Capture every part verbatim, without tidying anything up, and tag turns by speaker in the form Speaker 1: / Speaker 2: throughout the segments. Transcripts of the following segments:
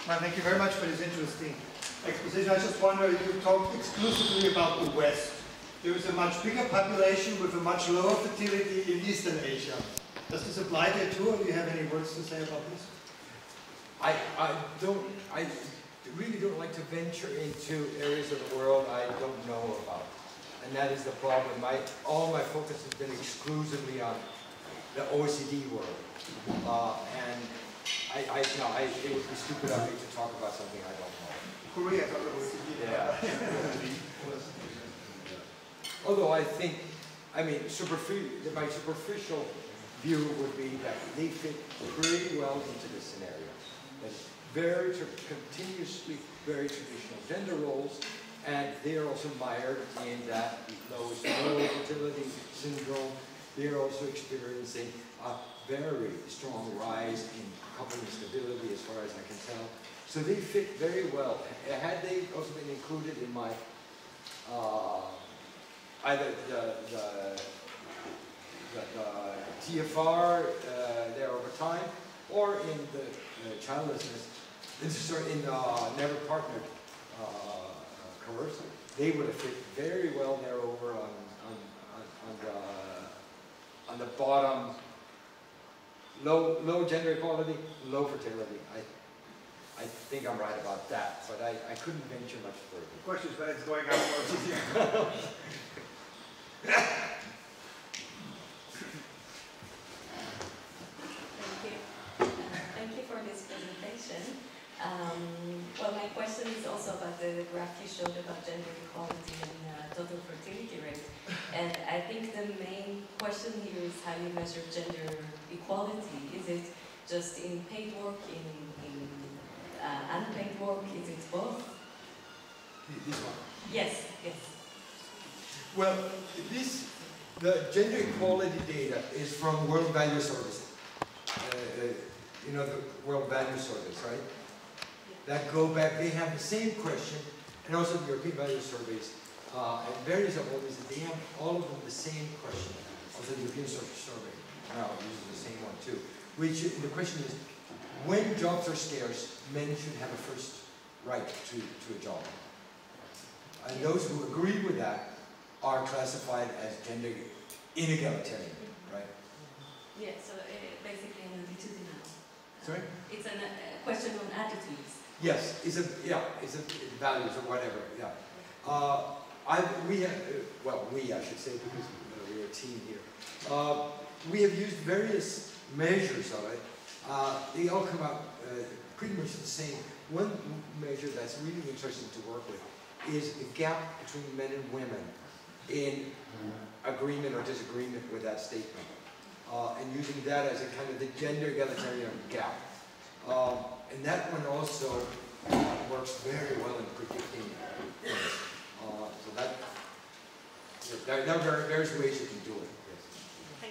Speaker 1: Well, thank you very much for this interesting exposition. I just wonder, you talked exclusively about the West. There is a much bigger population with a much lower fertility in Eastern Asia. Does this apply there too, or do you have any words to say about this?
Speaker 2: I, I don't, I really don't like to venture into areas of the world I don't know about. And that is the problem. My, all my focus has been exclusively on the O E C D world. Uh, and I, I, no, I, it would be stupid of me to talk about something I don't know.
Speaker 1: Korea, O E C D.
Speaker 2: Yeah. Although I think, I mean, superficial, my superficial view would be that they fit pretty well into this scenario. That very, continuously very traditional gender roles, and they are also mired in that low, low fertility syndrome. They are also experiencing a very strong rise in couple instability, as far as I can tell. So they fit very well. Had they also been included in my uh, either the, the, the, the T F R uh, there over time, or in the uh, childlessness, in, sorry, in uh, never partnered uh, coercive, they would have fit very well there over on, on, on, on the on the bottom. Low, low gender equality, low fertility. I, I think I'm right about that, but I, I couldn't venture much further.
Speaker 1: The question is when it's going up or
Speaker 3: Thank you. Uh, thank you for this presentation. Um, well, my question is also about the graph you showed about gender equality and uh, total fertility rate. And I think the main question here is how you measure gender equality. Is it just in paid work, in, in uh, unpaid work? Is it both?
Speaker 2: This one?
Speaker 3: Yes, yes.
Speaker 2: Well, this, the gender equality data is from World Value Surveys. Uh, uh, you know, the World Value Surveys, right? That go back, they have the same question, and also the European Value Surveys, uh, and various of bodies, they have all of them the same question. Also the European Social Survey now uses the same one too. Which, the question is, when jobs are scarce, men should have a first right to, to a job. And those who agree with that are classified as gender inegalitarian, right?
Speaker 3: Yeah, so uh, basically an attitudinal.
Speaker 2: Sorry?
Speaker 3: It's a uh, question on attitudes.
Speaker 2: Yes, it's a, yeah, it's a values or whatever, yeah. Uh, I, we have, uh, well, we, I should say, because uh, we're a team here. Uh, we have used various measures of it. Uh, they all come out uh, pretty much the same. One measure that's really interesting to work with is the gap between men and women in agreement or disagreement with that statement. Uh, and using that as a kind of the gender egalitarian gap. Um, and that one also uh, works very well in predicting things. Uh, so that, there, there are various ways you can do it. Yes.
Speaker 3: Thank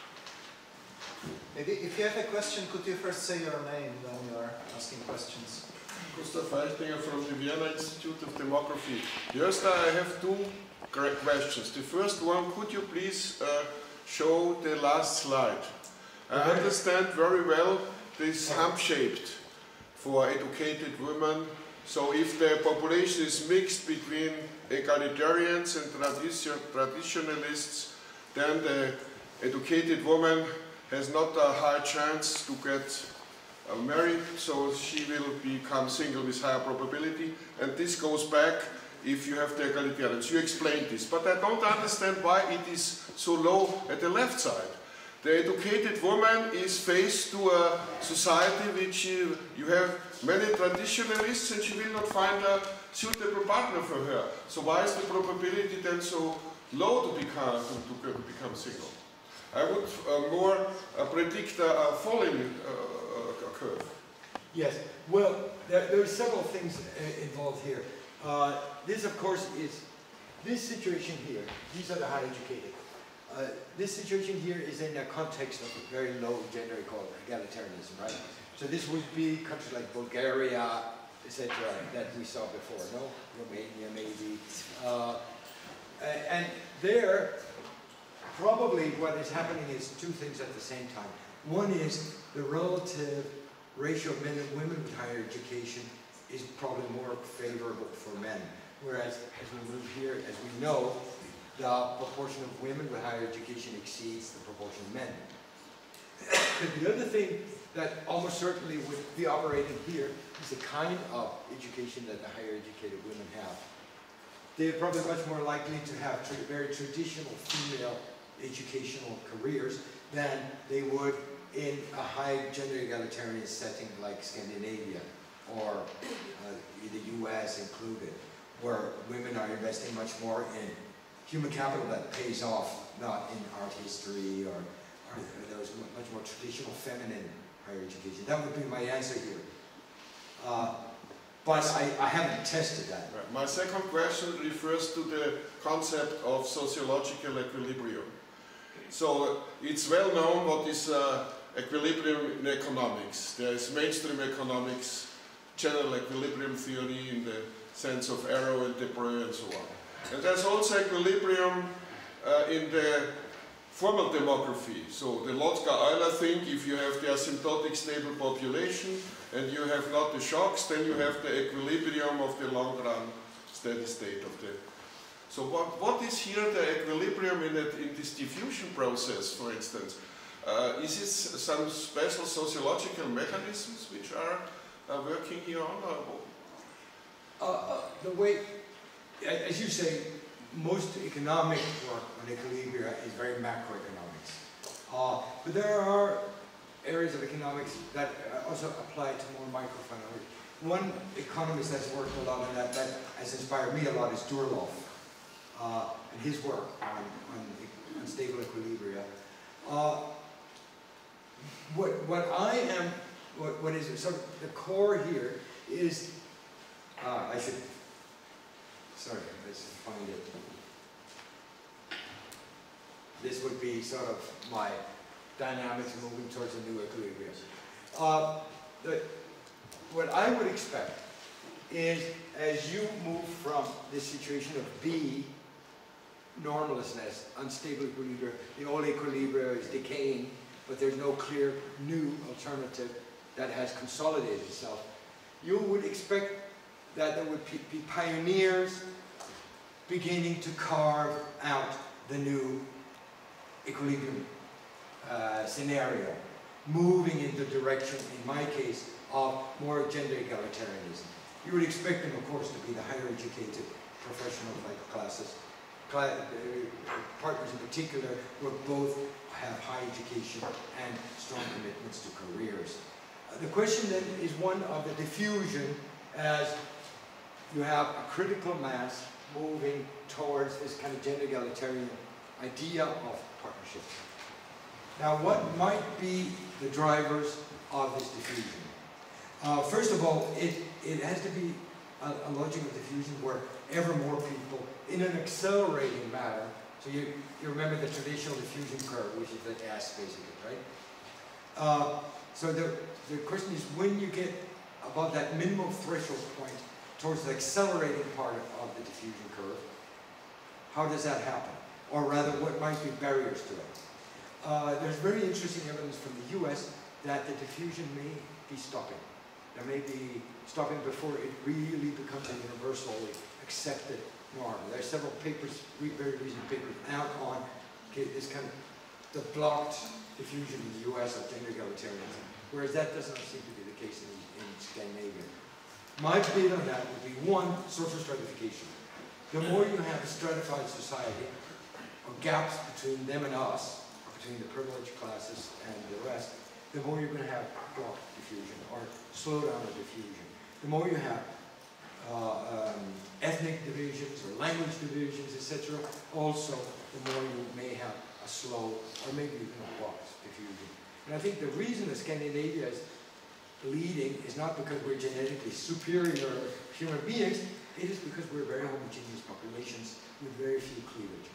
Speaker 3: you.
Speaker 4: Maybe if you have a question, could you first say your name when you are asking questions?
Speaker 5: Gustav Feichtinger from the Vienna Institute of Demography. Josta, I have two questions. The first one, could you please uh, show the last slide? I understand very well this hump-shaped for educated women. So if the population is mixed between egalitarians and tradition, traditionalists, then the educated woman has not a high chance to get uh, married, so she will become single with higher probability. And this goes back if you have the egalitarians. You explained this, but I don't understand why it is so low at the left side. The educated woman is faced to a society which you, you have many traditionalists, and she will not find a suitable partner for her. So why is the probability then so low to become, to, to become single? I would uh, more uh, predict a, a falling uh, curve.
Speaker 2: Yes, well, there, there are several things uh, involved here. Uh, this, of course, is this situation here. These are the high educated. Uh, this situation here is in a context of a very low gender equality, egalitarianism, right? So this would be countries like Bulgaria, et cetera, that we saw before, no? Romania, maybe. Uh, and there, probably what is happening is two things at the same time. One is the relative ratio of men and women with higher education is probably more favorable for men. Whereas as we move here, as we know, the proportion of women with higher education exceeds the proportion of men. The other thing that almost certainly would be operating here is the kind of education that the higher educated women have. They're probably much more likely to have tra very traditional female educational careers than they would in a high gender egalitarian setting like Scandinavia or uh, the U S included, where women are investing much more in human capital that pays off, not in art history or, or those much more traditional feminine higher education. That would be my answer here. Uh, but I, I haven't tested that.
Speaker 5: Right. My second question refers to the concept of sociological equilibrium. So it's well known what is uh, equilibrium in economics. There is mainstream economics, general equilibrium theory in the sense of Arrow and Debreu and so on. And there's also equilibrium uh, in the formal demography. So the Lotka-Euler thing, if you have the asymptotic stable population and you have not the shocks, then you have the equilibrium of the long run steady state of the. So what, what is here the equilibrium in, it, in this diffusion process, for instance? Uh, is it some special sociological mechanisms which are uh, working here on?
Speaker 2: Uh, uh, the way, as you say, most economic work on equilibria is very macroeconomics. Uh, but there are areas of economics that also apply to more microeconomics. One economist that's worked a lot on that, that has inspired me a lot, is Durloff, uh, and his work on, on, on stable equilibria. Uh, what, what I am, what, what is, so the core here is, uh, I should, sorry, let's find it. This would be sort of my dynamics moving towards a new equilibrium. Uh, the, what I would expect is, as you move from this situation of B, normlessness, unstable equilibrium, the old equilibrium is decaying, but there's no clear new alternative that has consolidated itself. You would expect that there would be pioneers beginning to carve out the new equilibrium uh, scenario, moving in the direction, in my case, of more gender egalitarianism. You would expect them, of course, to be the higher educated professional like classes, cla uh, partners in particular, who both have high education and strong commitments to careers. Uh, the question then is one of the diffusion, as you have a critical mass moving towards this kind of gender egalitarian idea of partnership. Now, what might be the drivers of this diffusion? Uh, first of all, it, it has to be a, a logic of diffusion where ever more people, in an accelerating manner, so you, you remember the traditional diffusion curve, which is the S basically, right? Uh, so the, the question is, when you get above that minimum threshold point towards the accelerating part of the diffusion curve, how does that happen? Or rather, what might be barriers to it? Uh, there's very interesting evidence from the U S that the diffusion may be stopping. There may be stopping before it really becomes a universally accepted norm. There are several papers, very recent papers out on okay, this kind of the blocked diffusion in the U S of gender egalitarianism, whereas that does not seem to be the case in, in Scandinavia. My bid on that would be one, social stratification. The more you have a stratified society, or gaps between them and us, or between the privileged classes and the rest, the more you're going to have block diffusion or slowdown of diffusion. The more you have uh, um, ethnic divisions or language divisions, et cetera, also the more you may have a slow or maybe even a blocked diffusion. And I think the reason that Scandinavia is leading is not because we're genetically superior human beings, it is because we're very homogeneous populations with very few cleavages.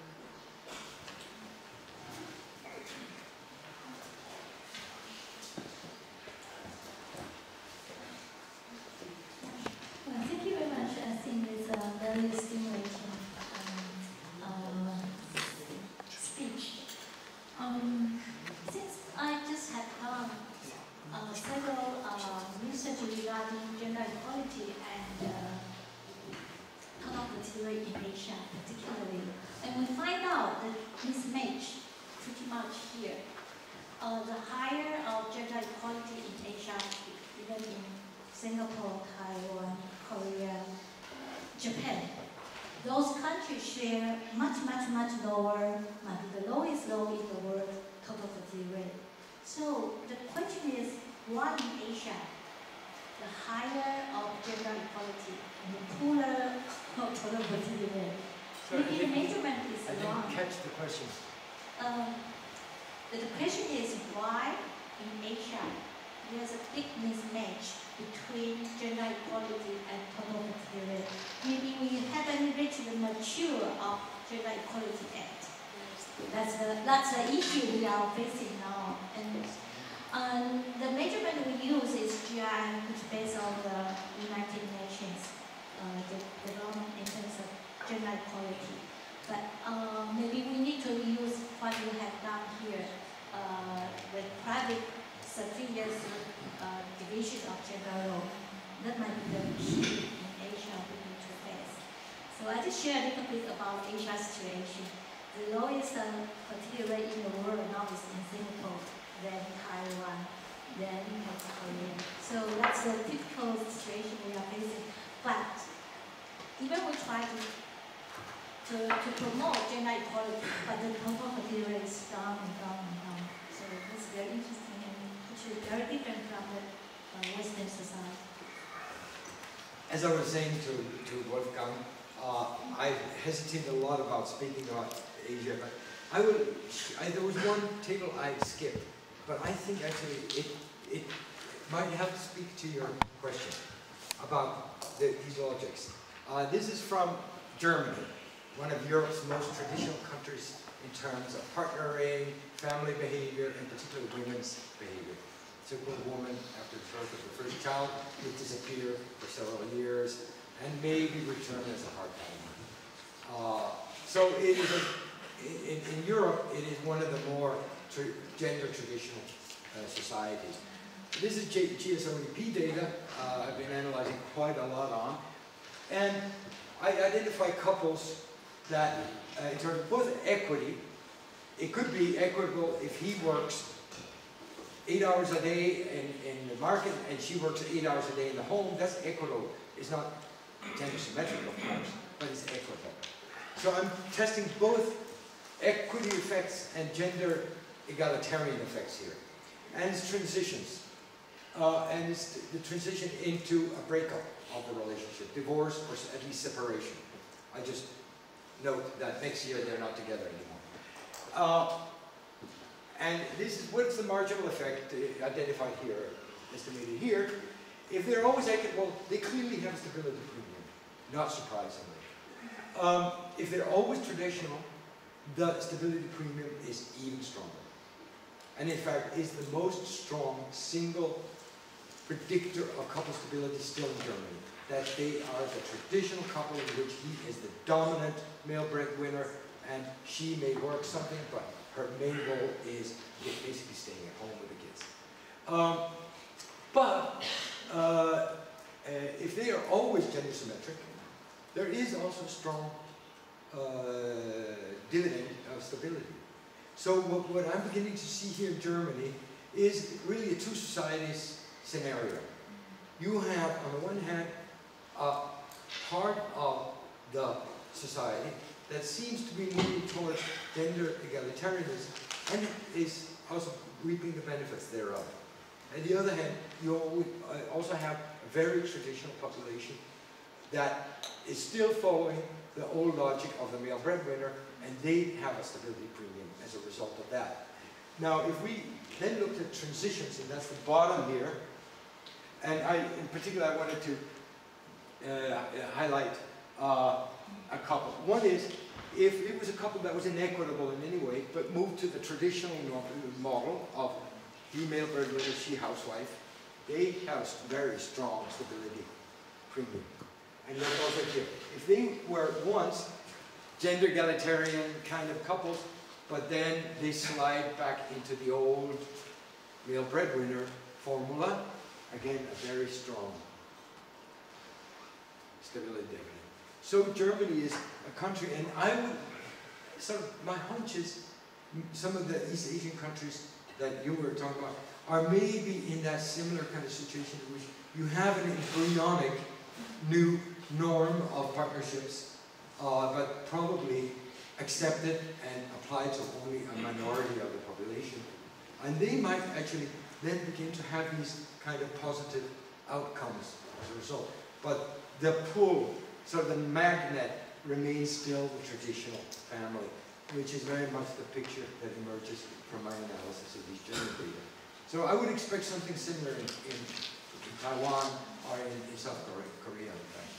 Speaker 6: Well, thank you very much. I think it's a very stimulating um, uh, speech. Um, since I just had um, uh, several uh, research regarding regarding gender equality and uh, total fertility rate in Asia, particularly. And we find out that mismatch pretty much here. Uh, the higher of gender equality in Asia, even in Singapore, Taiwan, Korea, Japan, those countries share much, much, much lower, might be the lowest low in the world total fertility rate. So the question is, why in Asia, the higher of gender equality and the poorer of total fertility rate?
Speaker 2: So I
Speaker 6: Maybe the
Speaker 2: didn't-
Speaker 6: measurement is
Speaker 2: I
Speaker 6: wrong.
Speaker 2: didn't catch the question.
Speaker 6: Um, the question is why in Asia there's a big mismatch between gender equality and total fertility rate. Maybe we haven't reached the mature of gender equality yet. That's the, that's the issue we are facing now. And um, the measurement we use is G I, which is based on the United Nations uh, the development in terms of gender equality. But uh, maybe we need to use what we have done here, uh, the private thirty years uh, division of gender role. That might be the key in Asia we need to face. So I just share a little bit about Asia's situation. The lowest uh, fertility rate in the world now is in Singapore, then Taiwan, then North Korea. So that's the typical situation we are facing. But even we try to to, to promote gender equality, but the total fertility rate is down and down and down. So it's very interesting and which is very different from the uh, Western society.
Speaker 2: As I was saying to, to Wolfgang, uh, I hesitate a lot about speaking about Asia, but I will, I, there was one table I skipped, but I think actually it, it might help to speak to your question about the, these logics. Uh, this is from Germany, one of Europe's most traditional countries in terms of partnering, family behavior, and particularly women's behavior. Typical woman, after the birth of the first child, would disappear for several years and maybe return as a hard time. Uh, so it is a, in, in Europe, it is one of the more tra gender traditional uh, societies. This is G S O E P data uh, I've been analyzing quite a lot on. And I identify couples that, uh, in terms of both equity, it could be equitable if he works eight hours a day in, in the market and she works eight hours a day in the home. That's equitable. It's not gender symmetrical, of course, but it's equitable. So I'm testing both equity effects and gender egalitarian effects here. And it's transitions. Uh, and it's the transition into a breakup of the relationship, divorce or at least separation. I just note that next year they're not together anymore. Uh, and this is what's the marginal effect uh, identified here, estimated here. If they're always equitable, they clearly have a stability premium, not surprisingly. Um, if they're always traditional, the stability premium is even stronger. And in fact, is the most strong single predictor of couple stability still in Germany. That they are the traditional couple in which he is the dominant male breadwinner and she may work something, but her main goal is basically staying at home with the kids. Um, but uh, uh, if they are always gender symmetric, there is also a strong uh, dividend of stability. So what, what I'm beginning to see here in Germany is really a two societies scenario. You have, on the one hand, a part of the society that seems to be moving towards gender egalitarianism and is also reaping the benefits thereof. On the other hand, you also have a very traditional population that is still following the old logic of the male breadwinner, and they have a stability premium as a result of that. Now, if we then look at transitions, and that's the bottom here, and I, in particular, I wanted to uh, highlight uh, a couple. One is, if it was a couple that was inequitable in any way, but moved to the traditional model of female breadwinner, she housewife, they have a very strong stability premium. And look also here. If they were once gender egalitarian kind of couples, but then they slide back into the old male breadwinner formula, again, a very strong stability dividend. So Germany is a country, and I would, sort of, my hunch is m- some of the East Asian countries that you were talking about are maybe in that similar kind of situation in which you have an embryonic new norm of partnerships, uh, but probably accepted and applied to only a minority of the population. And they might actually then begin to have these kind of positive outcomes as a result. But the pull, sort of the magnet, remains still the traditional family, which is very much the picture that emerges from my analysis of these gender data. So I would expect something similar in, in, in Taiwan or in, in South Korea. Korea in fact.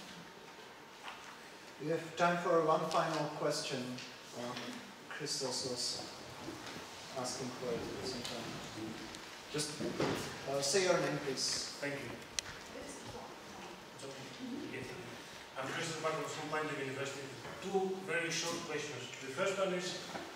Speaker 4: We have time for one final question. Uh, Christos was asking for it at the same time. Just uh, say your name, please.
Speaker 7: Thank you. It's okay. Yes. I'm Christos Bakos from Pine University. Two very short questions. The first one is,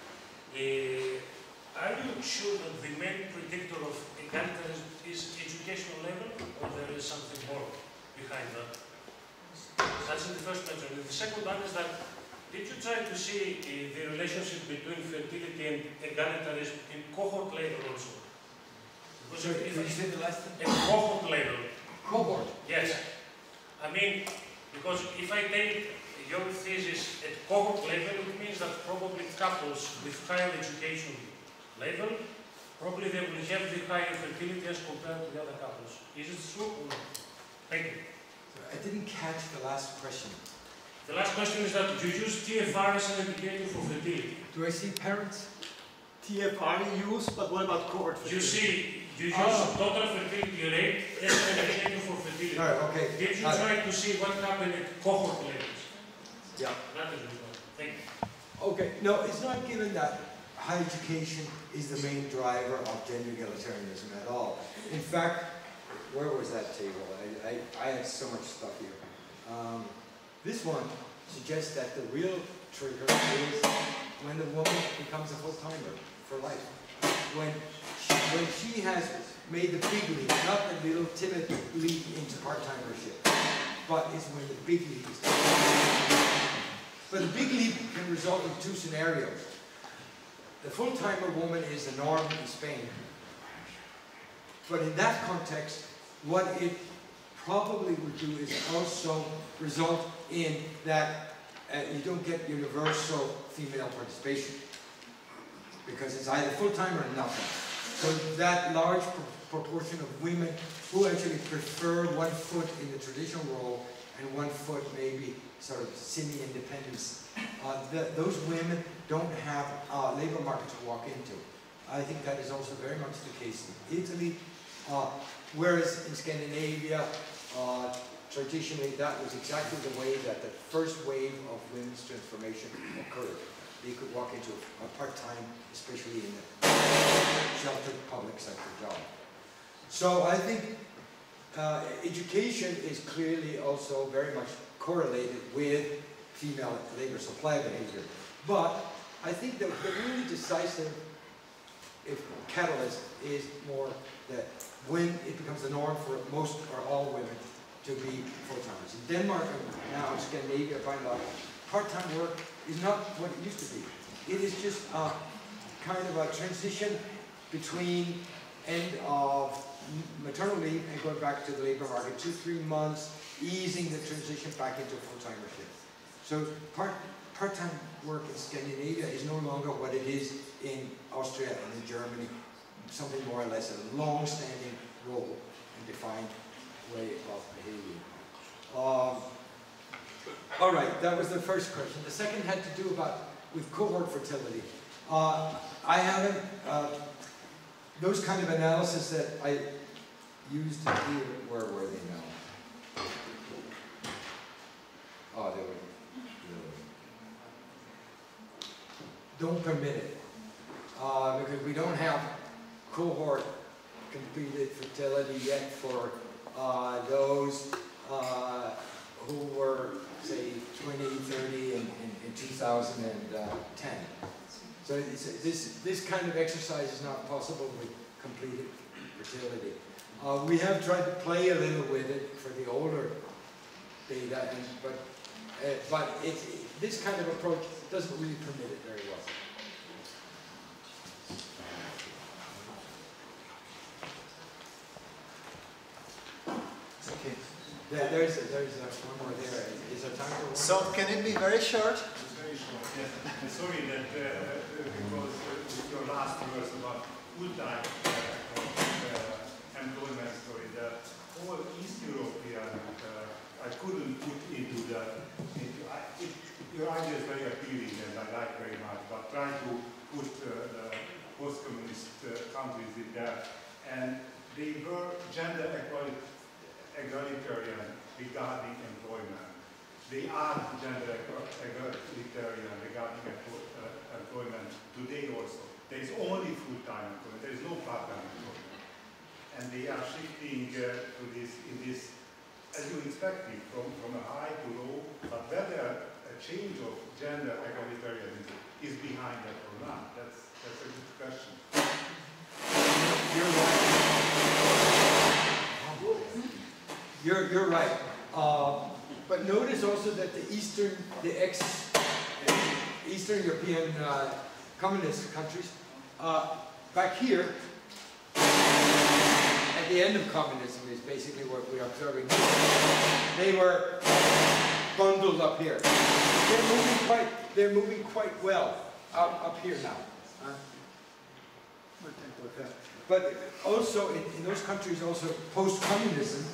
Speaker 7: uh, are you sure that the main predictor of egalitarianism is educational level, or there is something more behind that? That's the first question. And the second one is that, did you try to see uh, the relationship between fertility and egalitarianism in cohort level also? Because
Speaker 2: Sorry,
Speaker 7: if
Speaker 2: did you say the last
Speaker 7: at cohort level,
Speaker 2: cohort?
Speaker 7: yes. I mean, because if I take your thesis at cohort level, it means that probably couples with higher education level, probably they will have the higher fertility as compared to the other couples. Is it true or not? Thank you.
Speaker 2: I didn't catch the last question.
Speaker 7: The last question is that you use T F R as an indicator for fertility.
Speaker 2: Do I see parents?
Speaker 1: T F R you use, but what about cohort
Speaker 7: You
Speaker 1: fertility?
Speaker 7: see, you use
Speaker 2: Oh.
Speaker 7: total fertility rate as an indicator for fertility.
Speaker 2: All right, okay.
Speaker 7: Did you
Speaker 2: Uh,
Speaker 7: try to see what happened at cohort levels?
Speaker 2: Yeah.
Speaker 7: That is the point. Thank you.
Speaker 2: Okay, no, it's not given that high education is the main driver of gender egalitarianism at all. In fact, where was that table? I, I, I had so much stuff here. Um, this one suggests that the real trigger is when the woman becomes a full-timer for life. When she, when she has made the big leap, not the little timid leap into part-timership, but it's when the big leap is taken. But the big leap can result in two scenarios. The full-timer woman is the norm in Spain. But in that context, what it probably would do is also result in that uh, you don't get universal female participation, because it's either full-time or nothing. So that large pro proportion of women who actually prefer one foot in the traditional role and one foot maybe sort of semi-independence, uh, the, those women don't have a labor market to walk into. I think that is also very much the case in Italy, uh, whereas in Scandinavia, uh, traditionally that was exactly the way that the first wave of women's transformation occurred. They could walk into a part-time, especially in the sheltered public sector job. So I think uh, education is clearly also very much correlated with female labor supply behavior. But I think that the really decisive if catalyst is more that when it becomes the norm for most or all women to be full-timers. In Denmark and now in Scandinavia, by and large, part-time work is not what it used to be. It is just a kind of a transition between end of maternal leave and going back to the labor market, two, three months, easing the transition back into full-timership. So part, part-time work in Scandinavia is no longer what it is in Austria and in Germany, something more or less a long-standing role and defined way of behavior. Um, all right, that was the first question. The second had to do about with cohort fertility. Uh, I haven't, uh, those kind of analysis that I used here, where were they now? Oh, they were, they were. Don't permit it, uh, because we don't have cohort completed fertility yet for uh, those uh, who were, say, twenty, thirty, and in two thousand ten. So it's, this, this kind of exercise is not possible with completed fertility. Uh, we have tried to play a little with it for the older Okay, that, and, but uh, but it, this kind of approach doesn't really permit it very well.
Speaker 4: Okay.
Speaker 2: There, there's a, there's a, one more there. Is there time for one?
Speaker 4: So can it be very short?
Speaker 8: It's very short, yes. I'm sorry that uh, uh, because uh, your last verse about full-time uh, uh, employment story, the whole East European, uh, I couldn't put into the, into, I, it, your idea is very appealing and I like very much, but trying to put uh, the post-communist uh, countries in there, and they were gender equality, egalitarian regarding employment. They are gender egalitarian regarding uh, employment today also. There is only full-time employment, there is no part-time employment. And they are shifting uh, to this, in this, as you expected, from, from a high to low, but whether a change of gender egalitarianism is behind that or not, that's, that's a good question.
Speaker 2: You're right. You're, you're right. Uh, but notice also that the Eastern, the ex, Eastern European uh, communist countries, uh, back here, at the end of communism is basically what we're observing here. They were bundled up here. They're moving quite, they're moving quite well up, up here now. Uh, but also in, in those countries, also post-communism,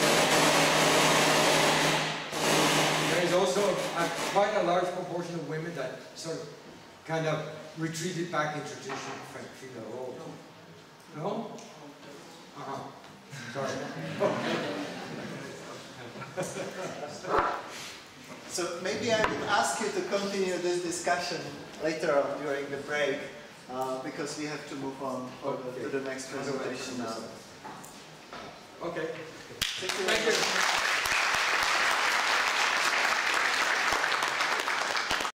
Speaker 2: there is also a, quite a large proportion of women that sort of kind of retreated back into traditional female role. No? Uh-huh. Sorry.
Speaker 4: So maybe I would ask you to continue this discussion later on during the break, uh, because we have to move on for the, to the next presentation now.
Speaker 2: Okay.
Speaker 4: Thank you.
Speaker 2: Thank you.